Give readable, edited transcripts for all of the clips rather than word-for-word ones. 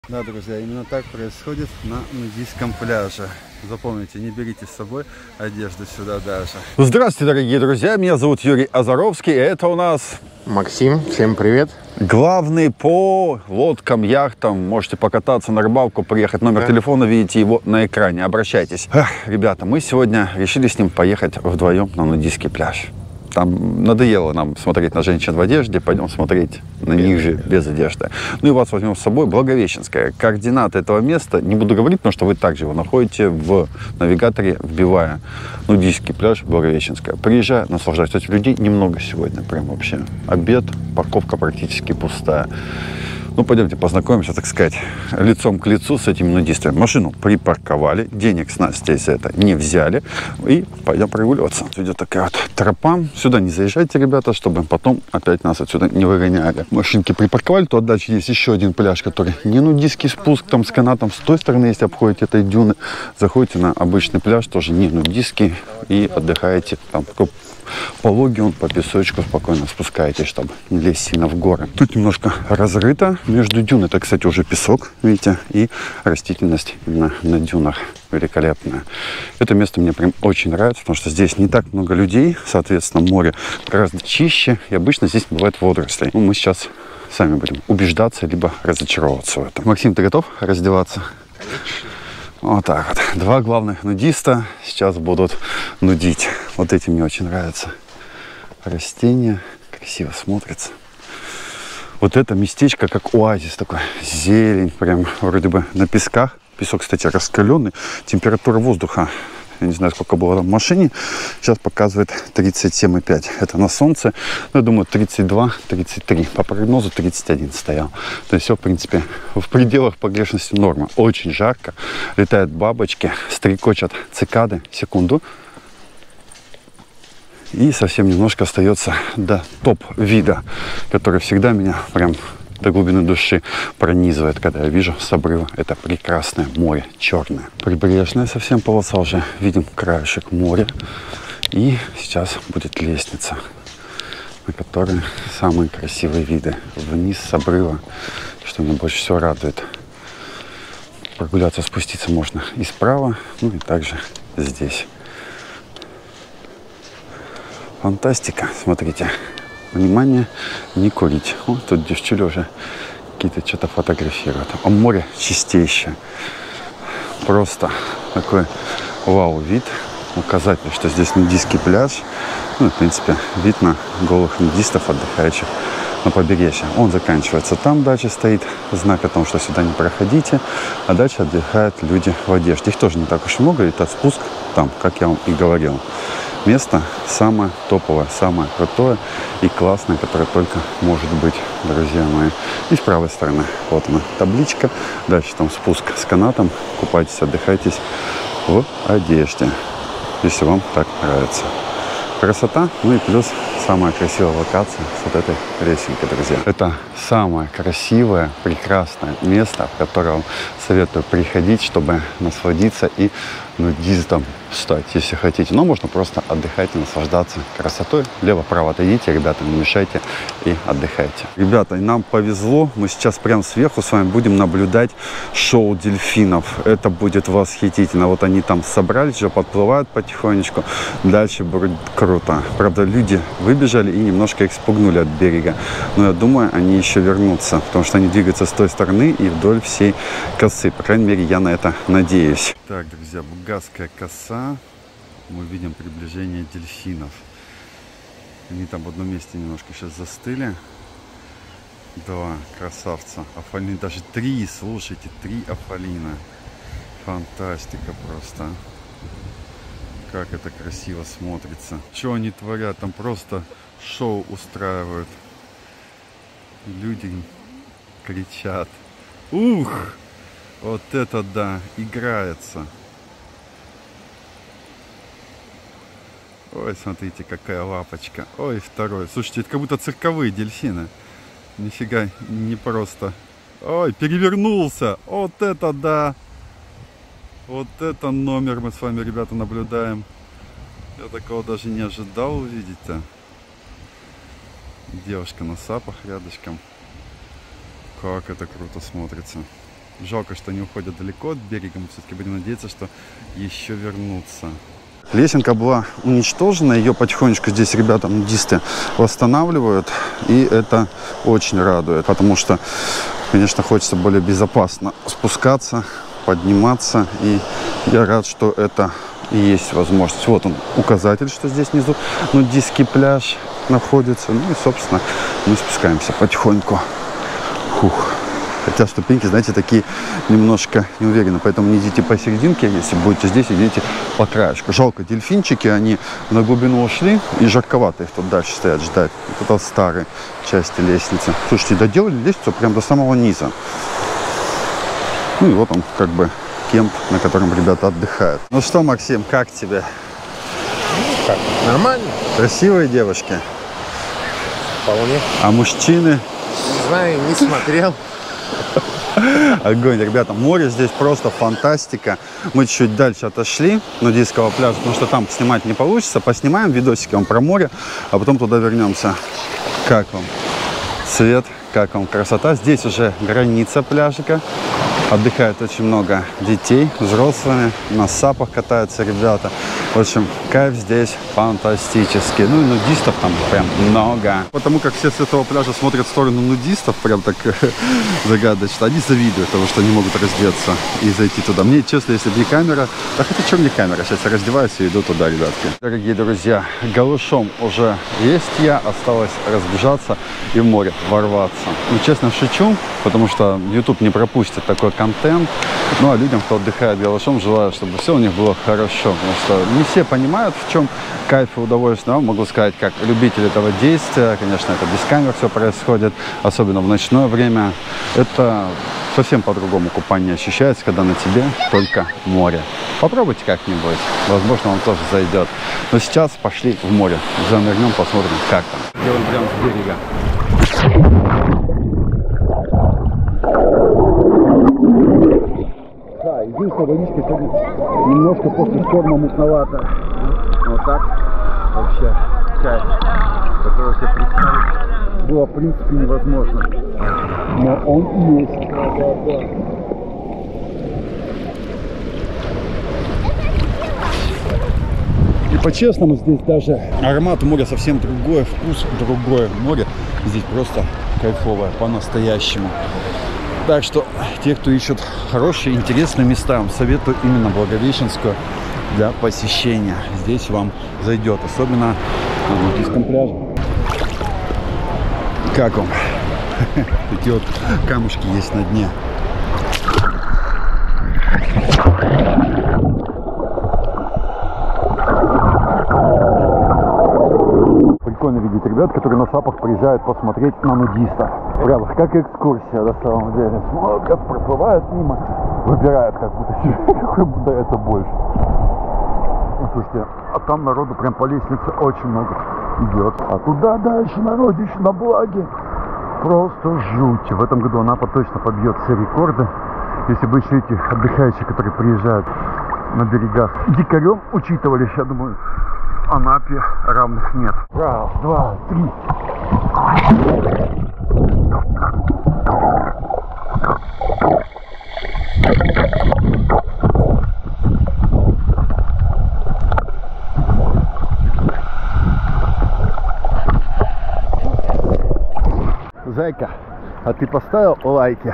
Да, друзья, именно так происходит на нудистском пляже. Запомните, не берите с собой одежду сюда даже. Здравствуйте, дорогие друзья, меня зовут Юрий Азаровский, и это у нас Максим, всем привет. Главный по лодкам, яхтам. Можете покататься на рыбалку, приехать. Номер телефона видите его на экране. Обращайтесь. Ребята, мы сегодня решили с ним поехать вдвоем на нудистский пляж. Там надоело нам смотреть на женщин в одежде, пойдем смотреть на них же без одежды. Ну и вас возьмем с собой. Благовещенская. Координаты этого места не буду говорить, потому что вы также его находите в навигаторе, вбивая нудистский пляж Благовещенская. Приезжай, наслаждайся. Кстати, людей немного сегодня, прям вообще. Обед, парковка практически пустая. Ну, пойдемте познакомимся, так сказать, лицом к лицу с этими нудистами. Машину припарковали, денег с нас здесь за это не взяли. И пойдем прогуливаться. Идет такая вот тропа. Сюда не заезжайте, ребята, чтобы потом опять нас отсюда не выгоняли. Машинки припарковали. То дальше есть еще один пляж, который не нудистский спуск, там с канатом. С той стороны, если обходите этой дюны, заходите на обычный пляж, тоже не нудистский. И отдыхаете там такой пологий, он по песочку спокойно спускаетесь, чтобы не лезть сильно в горы. Тут немножко разрыто между дюн. Это, кстати, уже песок, видите, и растительность именно на дюнах великолепная. Это место мне прям очень нравится, потому что здесь не так много людей, соответственно, море гораздо чище, и обычно здесь не бывает водорослей. Ну, мы сейчас сами будем убеждаться, либо разочаровываться в этом. Максим, ты готов раздеваться? Конечно. Вот так вот. Два главных нудиста сейчас будут нудить. Вот эти мне очень нравятся. Растения красиво смотрятся. Вот это местечко как оазис такой. Зелень прям вроде бы на песках. Песок, кстати, раскаленный. Температура воздуха, я не знаю, сколько было в машине. Сейчас показывает 37,5. Это на солнце. Ну, я думаю, 32-33. По прогнозу 31 стоял. То есть все, в принципе, в пределах погрешности нормы. Очень жарко. Летают бабочки, стрекочут цикады. Секунду. И совсем немножко остается до топ-вида, который всегда меня прям до глубины души пронизывает, когда я вижу с обрыва это прекрасное море, черное. Прибрежная совсем полоса, уже видим краешек моря. И сейчас будет лестница, на которой самые красивые виды. Вниз с обрыва, что меня больше всего радует. Прогуляться, спуститься можно и справа, ну и также здесь. Фантастика, смотрите. Внимание, не курить. Вот тут девчули уже какие-то что-то фотографируют. А море чистейшее. Просто такой вау-вид. Указатель, что здесь нудистский пляж. Ну, в принципе, вид на голых нудистов, отдыхающих на побережье. Он заканчивается там, дальше стоит знак о том, что сюда не проходите. А дальше отдыхают люди в одежде. Их тоже не так уж много. Это спуск там, как я вам и говорил. Место самое топовое, самое крутое и классное, которое только может быть, друзья мои. И с правой стороны, вот она, табличка. Дальше там спуск с канатом. Купайтесь, отдыхайтесь в одежде, если вам так нравится. Красота, ну и плюс самая красивая локация с вот этой лесенкой, друзья. Это самое красивое, прекрасное место, в которое вам советую приходить, чтобы насладиться и нудистом стать, если хотите. Но можно просто отдыхать и наслаждаться красотой. Лево-право отойдите, ребята, не мешайте и отдыхайте. Ребята, нам повезло. Мы сейчас прямо сверху с вами будем наблюдать шоу дельфинов. Это будет восхитительно. Вот они там собрались, уже подплывают потихонечку. Дальше будет круто. Правда, люди выбежали и немножко их спугнули от берега. Но я думаю, они еще вернутся, потому что они двигаются с той стороны и вдоль всей косы. По крайней мере, я на это надеюсь. Так, друзья, Бугасская коса. Мы видим приближение дельфинов. Они там в одном месте немножко сейчас застыли. Два красавца. Афалин, даже три, слушайте, три афалина. Фантастика просто. Как это красиво смотрится. Что они творят? Там просто шоу устраивают. Люди кричат. Ух! Вот это да, играется. Ой, смотрите, какая лапочка. Ой, второй. Слушайте, это как будто цирковые дельфины. Нифига не просто. Ой, перевернулся. Вот это да. Вот это номер мы с вами, ребята, наблюдаем. Я такого даже не ожидал увидеть-то. Девушка на сапах рядышком. Как это круто смотрится. Жалко, что они уходят далеко от берега. Мы все-таки будем надеяться, что еще вернутся. Лесенка была уничтожена, ее потихонечку здесь ребята, нудисты, восстанавливают. И это очень радует, потому что, конечно, хочется более безопасно спускаться, подниматься. И я рад, что это и есть возможность. Вот он, указатель, что здесь внизу нудистский пляж находится. Ну и, собственно, мы спускаемся потихоньку. Фух. Хотя ступеньки, знаете, такие немножко неуверенно, поэтому не идите посерединке, если будете здесь, идите по краешку. Жалко, дельфинчики, они на глубину ушли, и жарковато их тут дальше стоят ждать. Это старые части лестницы. Слушайте, доделали лестницу прям до самого низа. Ну и вот он, как бы, кемп, на котором ребята отдыхают. Ну что, Максим, как тебе? Как? Нормально? Красивые девушки? Вполне. А мужчины? Не знаю, не смотрел. Огонь, ребята, море здесь просто фантастика. Мы чуть дальше отошли нудистского пляжа, потому что там снимать не получится. Поснимаем видосики вам про море, а потом туда вернемся. Как вам цвет, как вам красота? Здесь уже граница пляжика. Отдыхает очень много детей, взрослыми. На сапах катаются ребята. В общем, кайф здесь фантастический. Ну и нудистов там прям много. Потому как все с этого пляжа смотрят в сторону нудистов, прям так загадочно. Они завидуют того, что они могут раздеться и зайти туда. Мне, честно, если бы не камера, да хотя чем не камера, сейчас я раздеваюсь и иду туда, ребятки. Дорогие друзья, голышом уже есть я, осталось разбежаться и в море ворваться. Ну, честно, шучу, потому что YouTube не пропустит такой контент. Ну, а людям, кто отдыхает голышом, желаю, чтобы все у них было хорошо. Потому что не все понимают, в чем кайф и удовольствие. Но могу сказать, как любитель этого действия, конечно, это без камер все происходит, особенно в ночное время. Это совсем по-другому купание ощущается, когда на тебе только море. Попробуйте как-нибудь, возможно, вам тоже зайдет. Но сейчас пошли в море. Занырнем, посмотрим, как там. Делаем прямо с берега. Да, единственное, водичка сегодня немножко после шторма мутновато. Вот так вообще кайф, который себе представить было в принципе невозможно. Но он есть. И по-честному, здесь даже аромат моря совсем другой, вкус другой. Море здесь просто кайфовое, по-настоящему. Так что те, кто ищет хорошие, интересные места, вам советую именно Благовещенскую для посещения. Здесь вам зайдет, особенно на нудистском пляже. Как вам? Такие вот камушки есть на дне. Прикольно видеть ребят, которые на сапах приезжают посмотреть на нудистов. Прям как экскурсия на самом деле. Смотрят, проплывают мимо, выбирают, как будто себе какой нравится больше. Слушайте, а там народу прям по лестнице очень много идет. А туда дальше народище на Благе. Просто жуть. В этом году Анапа точно побьет все рекорды. Если бы еще эти отдыхающие, которые приезжают на берегах, дикарем учитывались, я думаю, Анапе равных нет. Раз, два, три. Зайка, а ты поставил лайки?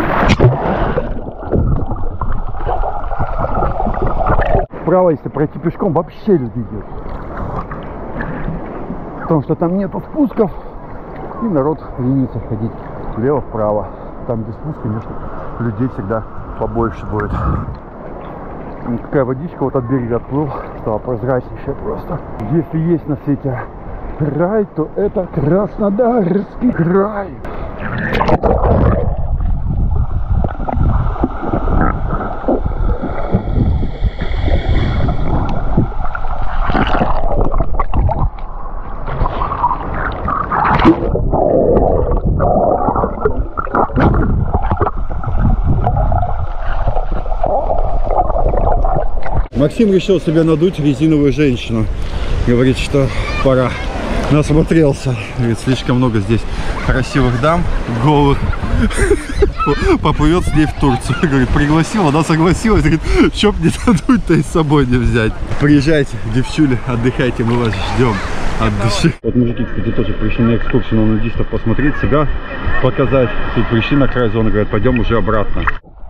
Вправо, если пройти пешком, вообще люди идут. Потому что там нету спусков, и народ ленится ходить влево-вправо. Там, где спуск, конечно, людей всегда побольше будет. Какая водичка, вот от берега отплыл, стала прозрачнейшая просто. Если есть на свете край, то это Краснодарский край. Максим решил себе надуть резиновую женщину. Говорит, что пора. Насмотрелся. Говорит, слишком много здесь красивых дам, голых. поплывет с ней в Турцию. Говорит, пригласил, она согласилась. Говорит, чтоб не дадут-то и с собой не взять. Приезжайте, девчули, отдыхайте, мы вас ждем от души. Вот мужики, кстати, тоже пришли на экскурсию на нудистов посмотреть, себя показать. Тут пришли на край зоны, говорят, пойдем уже обратно.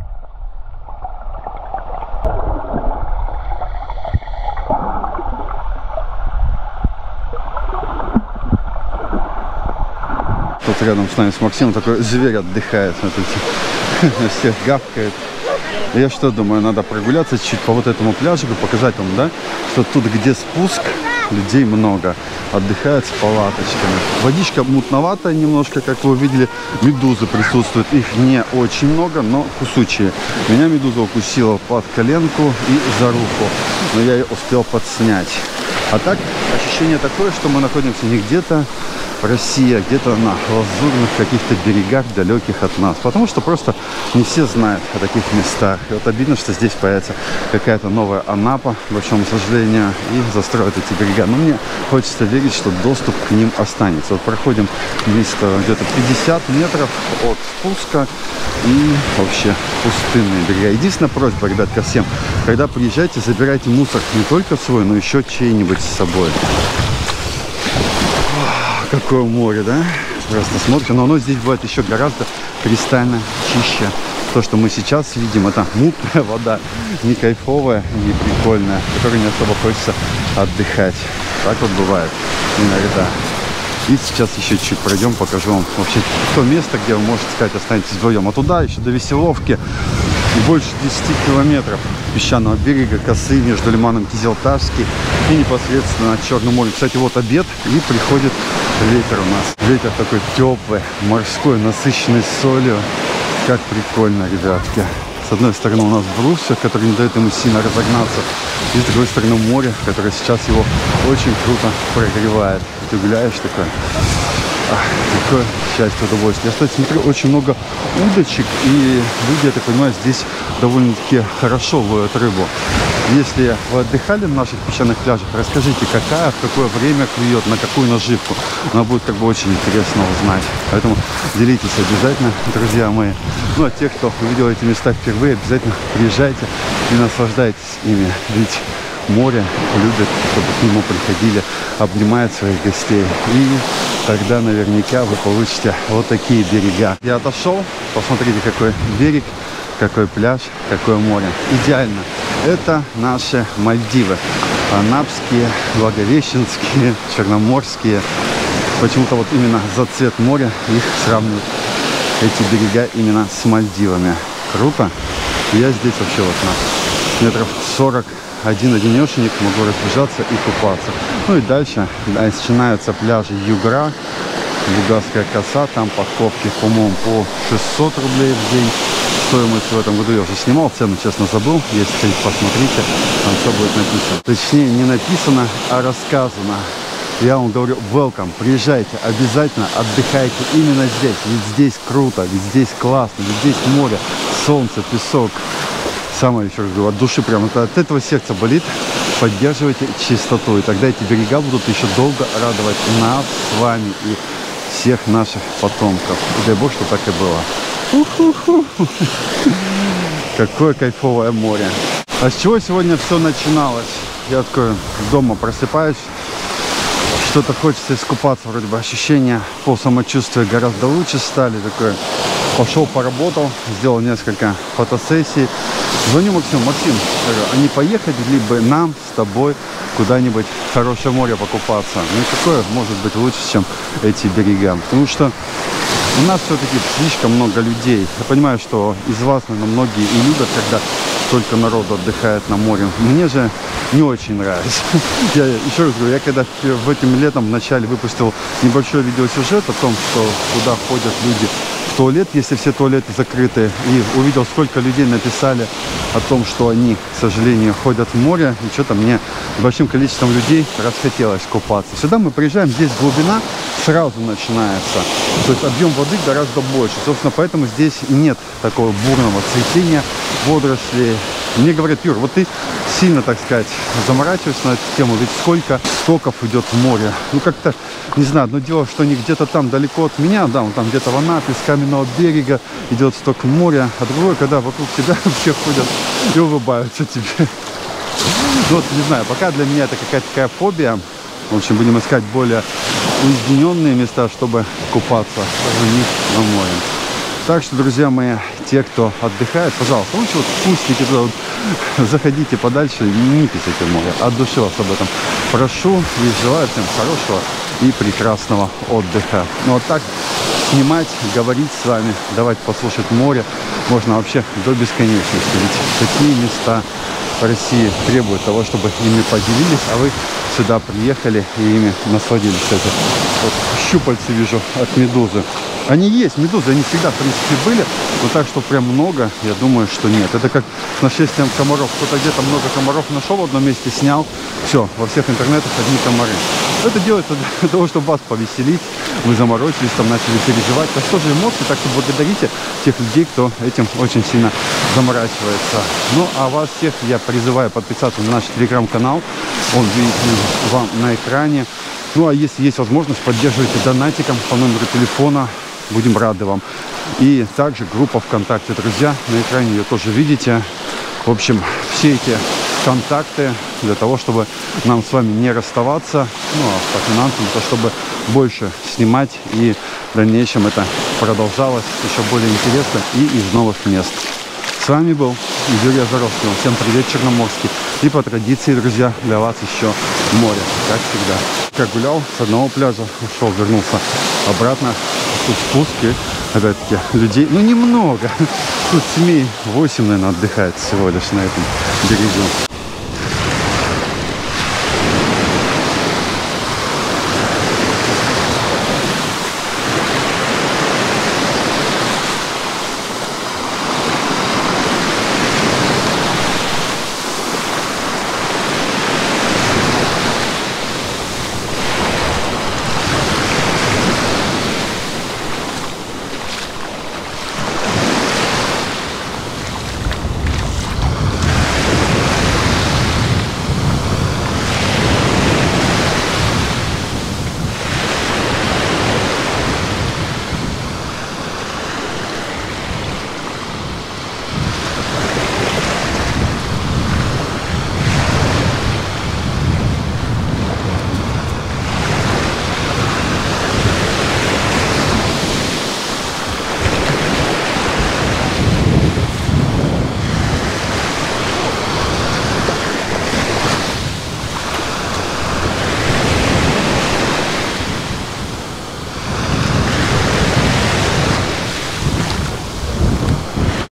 Тут рядом с нами, с Максимом, такой зверь отдыхает, смотрите, на всех гавкает. Я что думаю, надо прогуляться чуть по вот этому пляжику, показать вам, да, что тут, где спуск, людей много, отдыхают с палаточками. Водичка мутноватая немножко, как вы увидели, медузы присутствуют, их не очень много, но кусучие. Меня медуза укусила под коленку и за руку, но я ее успел подснять. А так, ощущение такое, что мы находимся не где-то в России, а где-то на лазурных каких-то берегах, далеких от нас. Потому что просто не все знают о таких местах. И вот обидно, что здесь появится какая-то новая Анапа, к большому сожалению, и застроят эти берега. Но мне хочется верить, что доступ к ним останется. Вот проходим где-то 50 метров от спуска и вообще пустынные берега. Единственная просьба, ребят, ко всем, когда приезжаете, забирайте мусор не только свой, но еще чей-нибудь с собой. Какое море, да? Просто смотрим. Но оно здесь бывает еще гораздо кристально чище. То, что мы сейчас видим, это мутная вода. Не кайфовая, не прикольная, в которой не особо хочется отдыхать. Так вот бывает иногда. И сейчас еще чуть пройдем, покажу вам вообще то место, где вы можете сказать, останетесь вдвоем. А туда еще до Веселовки больше 10 километров песчаного берега, косы между лиманом Кизилташский и непосредственно над Черным морем. Кстати, вот обед, и приходит ветер у нас. Ветер такой теплый, морской, насыщенный солью. Как прикольно, ребятки. С одной стороны у нас брусья, который не дает ему сильно разогнаться. И с другой стороны море, которое сейчас его очень круто прогревает. Ты гуляешь такой. Такое счастье, удовольствие. Я, кстати, смотрю, очень много удочек, и люди, я так понимаю, здесь довольно-таки хорошо ловят рыбу. Если вы отдыхали на наших песчаных пляжах, расскажите, какая, в какое время клюет, на какую наживку. Она будет как бы очень интересно узнать. Поэтому делитесь обязательно, друзья мои. Ну, а те, кто увидел эти места впервые, обязательно приезжайте и наслаждайтесь ими. Ведь море любит, чтобы к нему приходили, обнимает своих гостей. И тогда наверняка вы получите вот такие берега. Я отошел, посмотрите, какой берег, какой пляж, какое море. Идеально. Это наши Мальдивы. Анапские, Благовещенские, Черноморские. Почему-то вот именно за цвет моря их сравнивают, эти берега, именно с Мальдивами. Круто. Я здесь вообще вот на метров 40 один-одинешенек, могу разбежаться и купаться. Ну и дальше начинаются пляжи Югра, Югасская коса, там парковки, по-моему, по 600 рублей в день. Стоимость в этом году я уже снимал, цену, честно, забыл. Если хотите, посмотрите, там все будет написано. Точнее, не написано, а рассказано. Я вам говорю, welcome, приезжайте, обязательно отдыхайте именно здесь. Ведь здесь круто, ведь здесь классно, ведь здесь море, солнце, песок. Самое, еще раз говорю, от души прямо от этого сердца болит. Поддерживайте чистоту, и тогда эти берега будут еще долго радовать нас с вами и всех наших потомков. И дай Бог, что так и было. Какое кайфовое море. А с чего сегодня все начиналось? Я такой дома просыпаюсь, что-то хочется искупаться, вроде бы ощущения по самочувствию гораздо лучше стали. Такой пошел, поработал, сделал несколько фотосессий. Звоню Максиму: Максим, а не поехать либо нам с тобой куда-нибудь в хорошее море покупаться? Ну и какое может быть лучше, чем эти берега? Потому что у нас все-таки слишком много людей. Я понимаю, что из вас, наверное, многие и любят, когда столько народу отдыхает на море. Мне же не очень нравится. Я еще раз говорю, я когда в этим летом в начале выпустил небольшой видеосюжет о том, что куда ходят люди в туалет, если все туалеты закрыты, и увидел, сколько людей написали о том, что они, к сожалению, ходят в море, и что-то мне большим количеством людей расхотелось купаться. Сюда мы приезжаем, здесь глубина сразу начинается, то есть объем воды гораздо больше. Собственно, поэтому здесь нет такого бурного цветения водорослей. Мне говорят: Юр, вот ты сильно, так сказать, заморачиваешься на эту тему, ведь сколько стоков идет в море. Ну, как-то, не знаю, одно дело, что они где-то там далеко от меня, да, он там где-то в Анапе, с каменным каменного берега идет сток моря, а другое, когда вокруг тебя все ходят и улыбаются тебе. Вот, не знаю, пока для меня это какая-то такая фобия. В общем, будем искать более уединенные места, чтобы купаться в них на море. Так что, друзья мои, те, кто отдыхает, пожалуйста, лучше вот вкусники туда вот, заходите подальше, не писайте в море. От души вас об этом прошу и желаю всем хорошего и прекрасного отдыха. Ну вот так снимать, говорить с вами, давать послушать море можно вообще до бесконечности. Ведь такие места в России требуют того, чтобы ими поделились, а вы сюда приехали и ими насладились. Кстати, вот щупальцы вижу от медузы. Они есть, медузы, они всегда, в принципе, были, но так, что прям много, я думаю, что нет. Это как с нашествием комаров. Кто-то где-то много комаров нашел в одном месте, снял, все, во всех интернетах одни комары. Это делается для того, чтобы вас повеселить, вы заморочились, там начали переживать. Это тоже эмоции, так что благодарите тех людей, кто этим очень сильно заморачивается. Ну, а вас всех я призываю подписаться на наш телеграм-канал, он видите вам на экране. Ну, а если есть возможность, поддерживайте донатиком по номеру телефона. Будем рады вам. И также группа ВКонтакте, друзья. На экране ее тоже видите. В общем, все эти контакты для того, чтобы нам с вами не расставаться. Ну, а по финансам, то чтобы больше снимать. И в дальнейшем это продолжалось еще более интересно и из новых мест. С вами был Юрий Озаровский. Всем привет, Черноморский. И по традиции, друзья, для вас еще море, как всегда. Как гулял с одного пляжа, ушел, вернулся обратно. Тут спуски, опять-таки, людей, ну немного. Тут семей 8, наверное, отдыхает всего лишь на этом берегу.